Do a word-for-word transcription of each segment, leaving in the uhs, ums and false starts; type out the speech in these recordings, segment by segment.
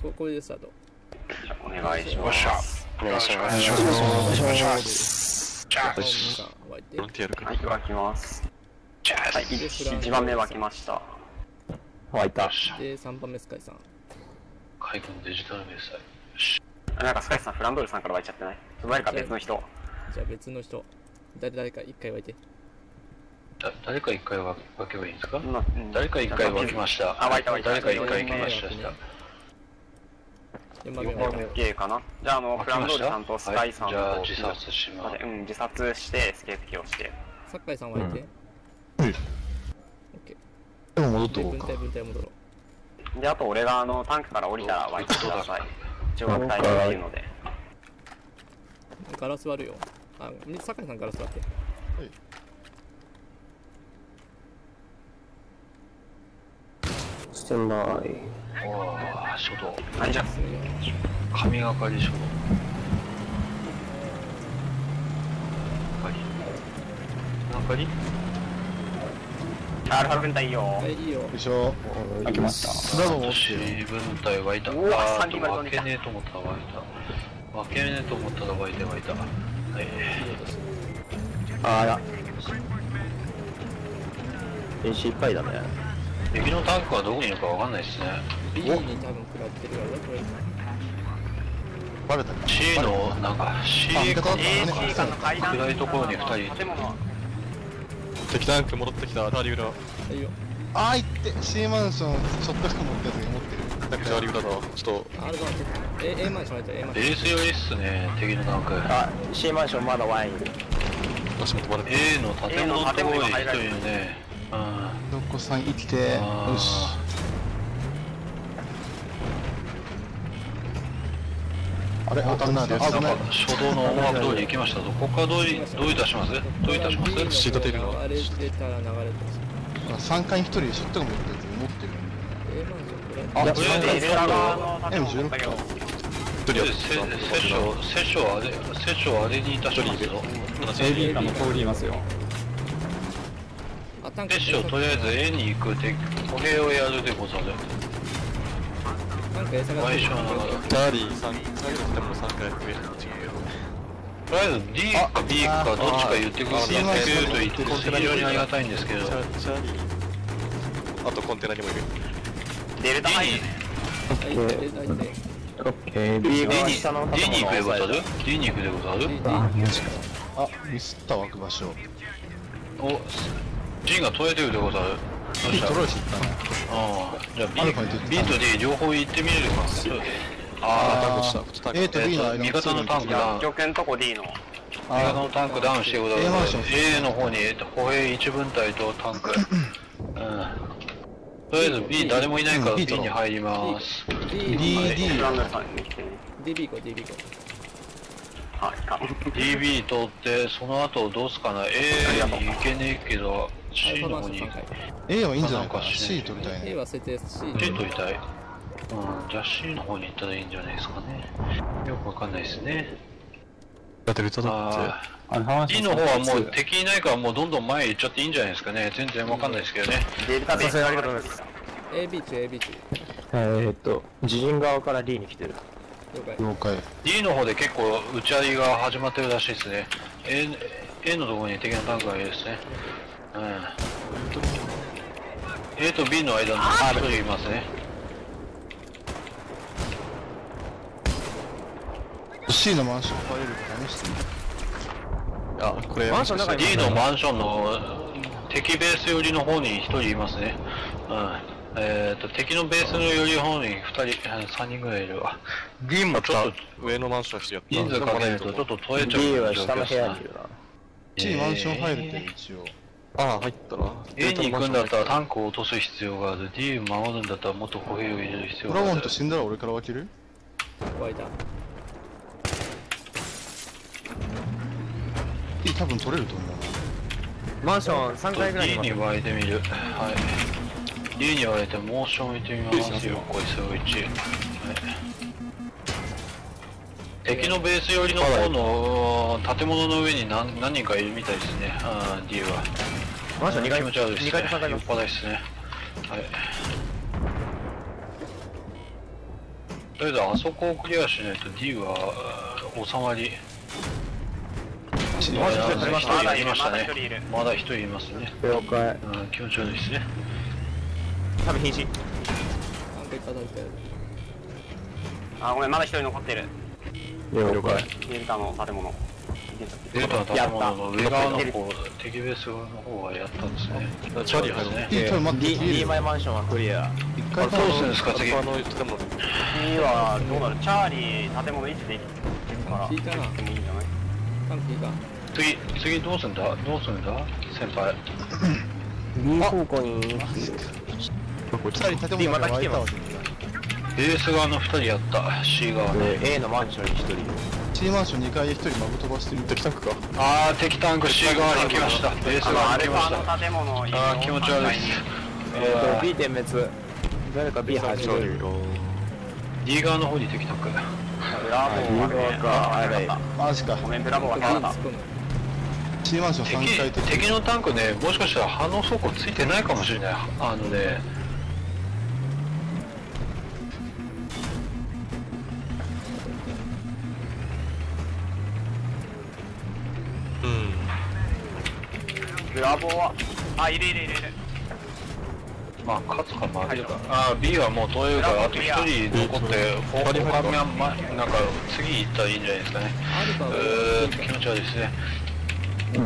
ここれでスタート。 お願いします。 お願いします。 お願いします。 じゃあ、湧いて。 はい、湧きます。はい、いちばんめ湧きました。 湧いた。 で、さんばんめスカイさん。 海軍デジタル明細。 なんかスカイさん、フランドールさんから湧いちゃってない？誰か別の人。 じゃあ別の人。誰誰か一回湧いて。 だ誰か一回湧けばいいんですか？誰か一回湧きました。 あ、湧いた湧いた。 誰か一回来ました。 よんばんめは OK かな。じゃあ、あの、フランドールさんとスカイさんと、 じゃあ自殺します。 うん、自殺してエスケープキルをして。 サッカイさん湧いて。 うん。 OK。 でも戻っとこうか。 分隊分隊戻ろう。で、あと俺があのタンクから降りたら湧いてください。中国隊がいるので。 ガラス割るよ。あ、サッカイさんガラス割って。はい。 ステンバイ。 おお、書道。 何じゃ。 神がかり書道。何かり？ アルファ分隊いいよ。 はい、いいよ。 よいしょ。 開きました。 ダドン私分隊湧いた。あーと分けねえと思ったら湧いた。分けねえと思ったら湧いて湧いた。はい。 あら。練習いっぱいだね。 敵のタンクはどこにいるかわかんないですね。 B に多分食らってるからこれ。 バレたか。 C のなんか C かなんか暗いところにふたり。 敵タンク戻ってきた。タリウラ。 はいよ。 あーいって C マンションショットガン持ったやつが持ってる。だからタリウラだわ。ちょっと。 あるかな。え、A マンション入った A マンション。 ベース寄りっすね。敵のタンク。 あ、C マンションまだワイン。 足元バレた。 A の建物のところに一人いるね。 どこさん生きて、よし。あれ、危ないです。 なんか初動の思惑通り行きましたと。ここからどういどういたします？どういたします？ シートテールの。 あれ出たら流れてさんかいにひとりショットガン持ってるやつ持ってる。 A マンションこれ。 あ、 とりあえずエムじゅうろく か。一人はセッション、セッションあれ、セッションあれにいたしますよ。 エービー が向こうにいますよ。 セッションとりあえず A に行くで歩兵をやるでござる。 なんか餌が最初はタリーさん、最後のとこさんかい増えるの違うけど。 とりあえず D か B かどっちか言ってくれると非常にありがたいんですけど。 チャーリー。あとコンテナにもいる。 デルタ入るね。 オッケー。B が下の D に行くでござる ?D に行くでござるあ、ミスった湧く場所。 お、G が取れてるでござる。どうした？ トロイス行ったね。 ああ、じゃあ B と D 両方行ってみれるか。 ああ、A と B の間味方のタンクダウン。 極限とこ D の。 味方のタンクダウンしてください。A の方に歩兵いち分隊とタンク。うん。とりあえず B 誰もいないから B に入ります。 D、 D、D。 フランドールさんに来てね。 DB 行こう、DB 行こはい、か。 ディービー 取ってその後どうすかな。 A に行けねえけど C の方に行く。 A はいいんじゃないかな。C 取りたいね。 A は設定 C。 C 取りたい。うん、じゃあ C の方に行ったらいいんじゃないですかね。よくわかんないですね。 だってルタだって D の方はもう敵いないからもうどんどん前行っちゃっていいんじゃないですかね。全然わかんないですけどね。 デルタベースありがとうございます。 エービー 中 エービー 中。 えーっと、自陣側から D に来てる。 了解。 了解。 D の方で結構打ち合いが始まってるらしいですね。A, A のところに敵のタンクがいるですね。うん。A と B の間に一人いますね。 C のマンション入れるか試してみる。あ、これマンションの中に D のマンションの敵ベース寄りの方に一人いますね。うん。えーと、敵のベースの寄りの方に二人、三人ぐらいいるわ。D もちょっと上のマンションしてやった。 人数かけるとちょっと取れちゃう。 D は下の部屋にいるな。 C マンション入るって一応。ああ、入ったな。 A に行くんだったらタンクを落とす必要がある。D を守るんだったらもっと歩兵を入れる必要がある。 ドラゴンと死んだら俺から分ける？ 湧いた。 D 多分取れると思うな。 マンションさんかいぐらい D に湧いてみる。はい。D に湧いてモーション置いてみますよ。こいつをいち。はい。敵のベース寄りの方の建物の上に 何, 何人かいるみたいですね。あー D は。 マンションにかい気持ち悪いですね。 にかいとさんかい酔っ払いですね。はい。 とりあえずあそこをクリアしないと D は収まり。まだ一人いましたね。まだ一人いますね。 了解。 うん、気持ち悪いですね。 多分瀕死。 なんかいただいて。 あ、ごめん、まだ一人残ってる。 了解。 デルタの建物。 デルタの建物の上側の方、敵ベースの方はやったんですね。チャリですね。 いい、ちょっと待って、 D, D 前マンションはクリア。 一回どうするんですか、次。 次はどうなる？チャーリー建物位置で行くから。 聞いたな。 でもいいんじゃない？ タンクいいか。 次、次どうすんだどうすんだ先輩。 B 方向に。 ふたり建物が湧いたわ。 ベース側のふたりやった。C 側ね。 A のマンションにひとり。 C マンションにかいでひとりマブ飛ばしてる。敵タンクか。 あー、敵タンク C 側に来ました。ベース側に来ました。 あの建物あー、気持ち悪いです。 えーと B 点滅。誰か B 始める。 D 側の方に敵タンク。 ブラボーはね、 かあれマジか。 ごめん、ブラボーは変わった C マンションさんかい敵敵のタンクね、もしかしたら反応走行ついてないかもしれない。あのね、 ブラボーは、あ、いるいるいるいる。 まあ勝つかまあいいか。あー B はもう取れるからあとひとり残って他にはまなんか次行ったらいいんじゃないですかね。うーん気持ち悪いですね。うん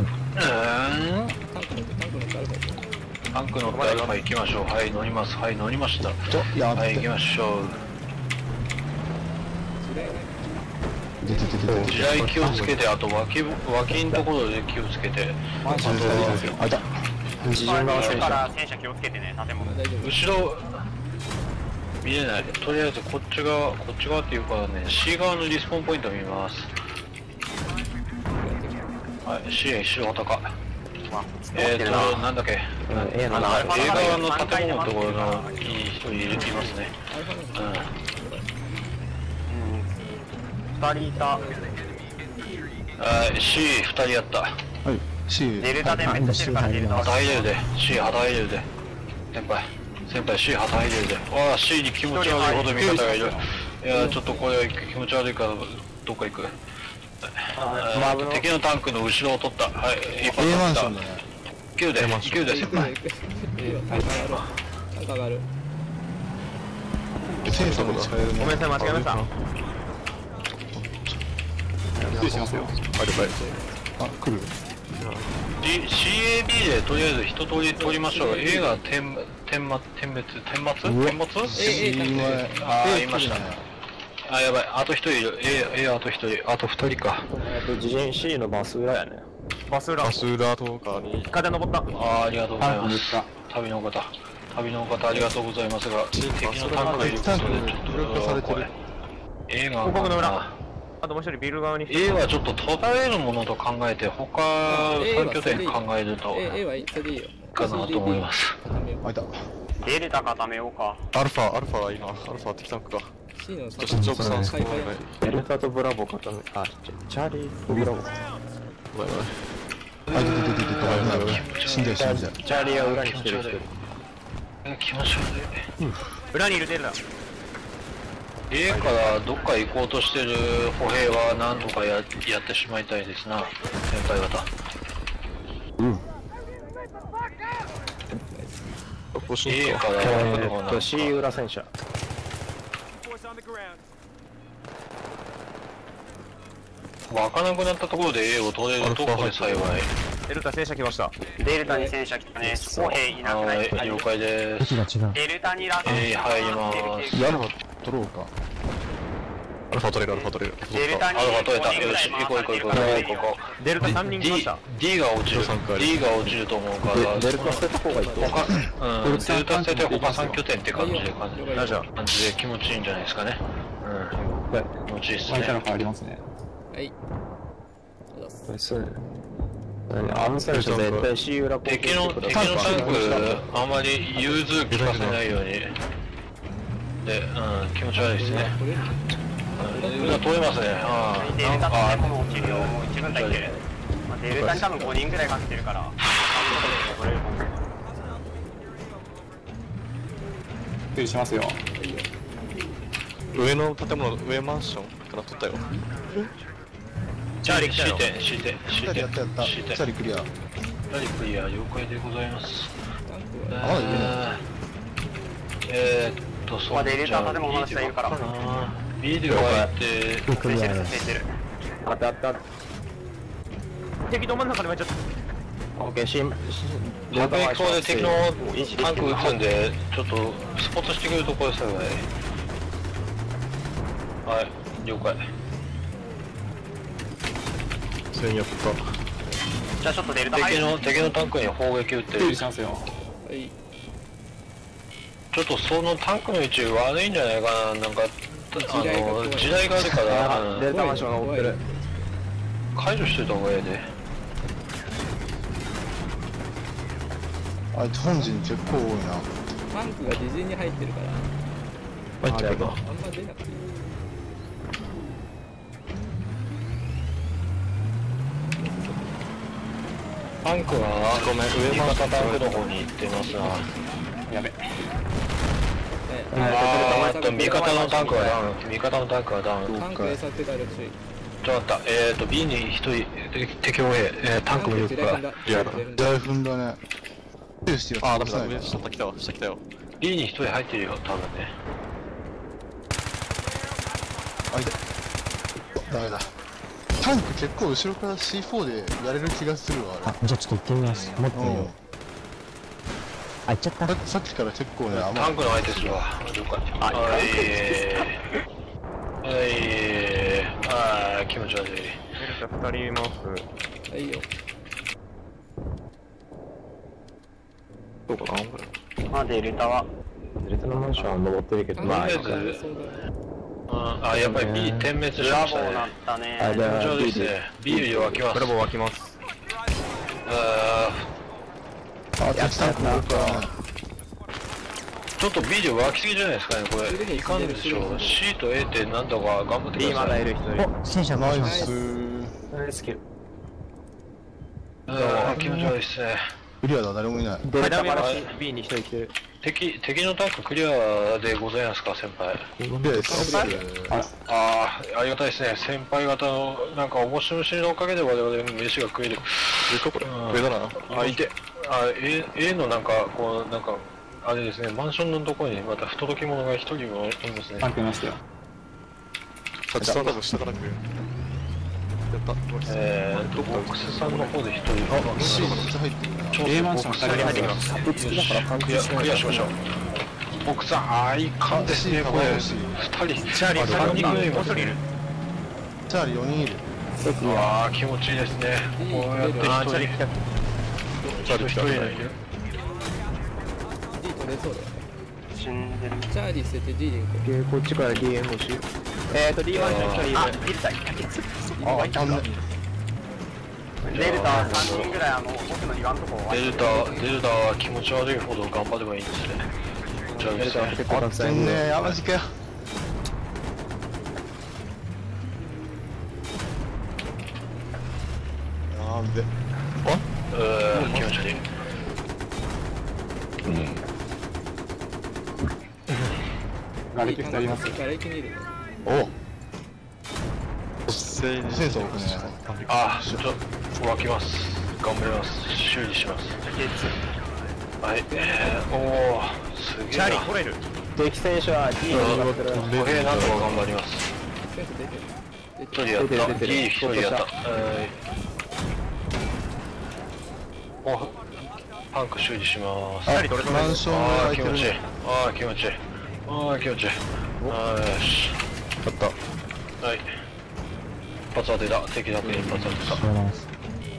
タンク乗ってアルファ行きましょう。はい乗ります。はい乗りました。はい行きましょう。地雷気をつけて、あと脇脇のところで気をつけて。 あいた。 自陣側戦車。 から戦車気をつけてね、建物。 後ろ見えない。とりあえずこっち側こっち側っていうかね C 側のリスポーンポイント見ます。はい C 白旗えーとなんだっけ A 側の建物のところのいい人いますね。 ふたりいた。 うん C ふたりやった。 はい。C。 デルタでめっちゃしてるからデルタ。 旗入れるで C 旗入れるで先輩先輩 C 旗入れるで。ああ C に気持ち悪いほど味方がいる。いやちょっとこれ気持ち悪いからどっか行く。敵のタンクの後ろを取った。はい、一発 A マン取った。 ションだね。 きゅうで、きゅうで先輩。 タンク上がる。 戦車も使えるね。 ごめんなさい間違えました。 失礼しますよ。あ、了解。あ、来る。 C- シーエービー でとりあえず一通り取りましょう。A が点点末点滅点末点末 C ああいました。あやばいあと一人いる。 A, A あと一人あと二人か。 えっと自陣 C のバス裏やね。バス裏。 バス裏とかに。 風登った。 ああありがとうございます。旅の方旅の方ありがとうございますが敵のタンクがいることでちょっとされてる。 A が広告の裏。あともう一人ビル側に。 A はちょっと取られるものと考えて他三拠点考えると A はそれでいいよ。 かなと思います。 あいた。 デルタ固めようか。 アルファ、アルファは今、アルファ敵タンクか。 C のさ、 ちょっとさん買い替えデルタとブラボー固め。あ、チャーリーとブラボー。 ごめんごめん。あ、出て出て出て。危ない危ない。死んじゃう死んじゃう。 チャーリーは裏に来てる人。 気持ち悪い。 裏にいるデルタ。 A からどっか行こうとしてる歩兵は何とか や, やってしまいたいですな先輩方。 うん。 A からえーっと C 裏戦車。 湧かなくなったところで A を取れるとこれ幸い。 デルタ戦車来ました。 デルタに戦車来たね。歩兵いなくない？ はい了解です。 デルタにラス A 入ります。 アルファ取ろうか。アルファ取れるアルファ取れる。 デルタにアルファ取れた。よし行こう行こう行こう行こう。 デルタさんにん来ました。 D, D が落ちる D が落ちると思うからデルタ捨てた方がいいと。 他うんデルタ捨てて他さん拠点って感じで感じ大丈夫。 感じで気持ちいいんじゃないですかね。うん気持ちいいっすね。 ありますね。 はい。 そうね。あの選手絶対 C 裏攻撃敵の敵のタンクあんまり融通聞かせないようにで、うん気持ち悪いですね。裏取れますね。あデルタってもの落ちるよ。もう一分台いってる。まあ、デルタに多分ごにんぐらいかけてるから。 失礼しますよ。 上の建物、上マンションから取ったよ。 チャーリー C 点 C 点 C 点やったやった。 C チ点ャリクリア。 チャリクリア了解でございます。 タンクはあまだいるね。 えーっとそうここで入れた建物の下いるから B で湧いて設置してる設置してるあったあった。 敵ど真ん中に巻いちゃった。 オッケー、シン、 爆撃砲で敵のタンク撃つんで、ちょっとスポットしてくれるところですよね。はい、了解。 それにやった。 じゃあちょっとデルタ入る敵の敵のタンクに砲撃撃って注意る。 しますよ。 はいちょっとそのタンクの位置悪いんじゃないかな。なんかあ時代が怖いの時代があるからうんデルタマンションが追ってる。 解除しといた方がいいで。 あいつ本陣結構多いな。 タンクが自陣に入ってるから入ってくるな。 あんま出なくていい。 タンクはごめん上回タンクの方に行ってますな。 やべあーっと味方のタンクはダウン。味方のタンクはダウン。 タンク A さってたらしい。 ちょっと待った。えーっと B に一人敵を A、えー、タンクもいるから。 いやだ大踏んだね。注意してよ。 あー、ダメだ、 ない上下来たわ、下来たよ。 B に一人入ってるよ多分ね。 あ、いた。ダメだ。タンク結構後ろから シーフォー でやれる気がするわ、ああ、じゃあちょっと行ってみます。持ってれ。うんみよう。。あ、行っちゃった。 ささっきから結構ね、甘い。 タンクの相手するわ。了解。はい。はい。あー気持ち悪い。 ふたりいます。 はいよ。 どうかな、これ。 まあデルタはデルタのマンションは登ってるけど、まあ、 とりあえずそうだね。 あ、やっぱり B 点滅しましたね。 ブラボーなったねあ、じゃあ気持ち悪いですね。B で湧きます。 ブラボー湧きます。 ああ、敵タンク多いからね。 ーちょっと B で湧きすぎじゃないですかね、これ。いかんでしょう。C と A ってなんとか頑張ってく B ださい。 まだいる人いる。 お、戦車ナイ回します。 ス。 ナイスキル。 あー気持ち悪いですね。 クリアだ、誰もいない。 デルタマンはいション B に一人来てる。 敵、敵のタンククリアでございますか、先輩。 クリアです。 ああ、ありがたいですね。先輩方の、なんか、面白いのおかげで我々飯が食える。 上かこれ。 うん上だな。 あ、いて。あ、A、A のなんか、こう、なんか、あれですね、マンションのところにまた不届き者が一人もいますねタ。ンクいましたよ。 タッチさん多分下から来るよ。やった。 えーと、ボックスさんの方で一人。 あ、C めっちゃ入ってるな。 ちょっと A マンションボックスさんに入ってきます。 タップ付きだから貫クリア、 通しないクリアしましょう。ボックスさん、あー、いかんですね、これ。二人、チャーリーさんにんぐらいいますね。 チャーリーよにんいる。 あー、気持ちいいですね。こうやって一人、 チャーリー来た。 一人いる。 D 取れそうだよね。 死んでるチャーリー捨てて D で行ここっちから ディーエム 欲しい。えーと、D マンション一人いる。 あいるたいたあ、あんね。 デルタさんにんぐらいあの僕の岩のとこデルタ、デルタは気持ち悪いほど頑張ればいいんですね。気持ち悪いですね。 結構たくさんいる。 全然、あ、マジかよ。やべ。 うーん、気持ち悪い。 ガレキふたりいますよ。 ガレキにいるね。 お、 センセンサー置くね。 あー、ちょっと湧きます。頑張ります。修理します。はい、えー、おー、すげえな。チャーリー取れる。 敵選手は D に向かってる。 歩兵なんとか頑張ります。 センス出てる。出一てる。 人やった。 出てる出てる D 一人やった。はい。お、タンク修理します。 あ、マンションあが空いてるー気持ちいいね。。 あー気持ちいい。あー気持ちいい。あーよし。 やった。 はい。一発当てた。敵だけに一発当てた。 おはようございます。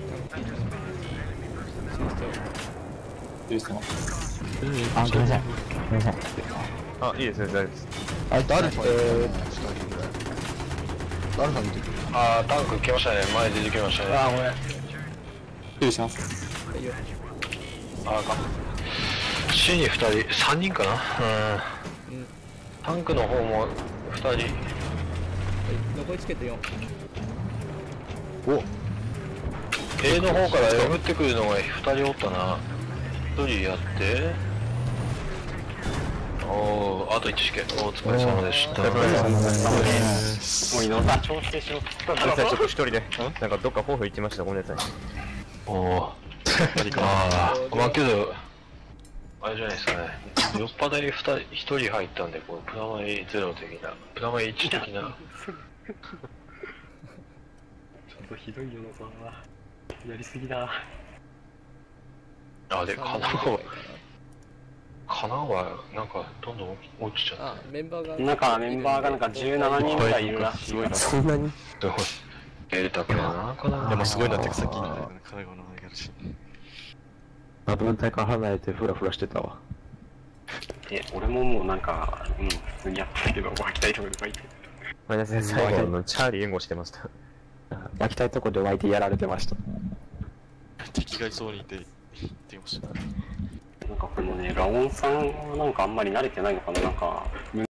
許してます。 あ、ごめんなさい。ごめんなさい。 あ、いいですね、大丈夫です。 あいつアルファいるね、ふたりぐらい。アルファ見てくる。 あータンク来ましたね。前出てきましたね。 あ、ごめん。 許します。 はいよ。 あーか。C にふたり、さんにんかな。うん。 うん。 タンクの方もふたり。 はい。残りチケットよん。 お、 A の方からえぐってくるのがふたりおったな。ひとりやって。あおー、あといち試験。お疲れ様でした。 もう伊野さん調整しろって言ったちょっと一人で、なんかどっか抱負行ってました、ごめんなさい。 おー。あー、まあけど、あれじゃないですかね。酔っ払いひとり入ったんで、こうプラマイゼロ的な、プラマイいち的な。 ちょっとひどいよ野さんは。やりすぎだ。 あ、で、神奈川、神奈川、なんかどんどん落ちちゃった。 あ、メンバーがなんかメンバーがなんかじゅうななにんぐらいいるらしい。 そんなにすごい。エルタケな、かな。 でもすごいなってさっき言ったよね、海外のあれがし。 まあ分隊から離れてフラフラしてたわ。 え、俺ももうなんか、うん、普通にやったけど、湧きたいところで湧いてる。 ごめんなさい、最後のチャーリー援護してました。 湧きたいとこで湧いてやられてました。 敵がいそうにいて、言ってました。 なんかこのね、ラオンさんはなんかあんまり慣れてないのかな、なんか、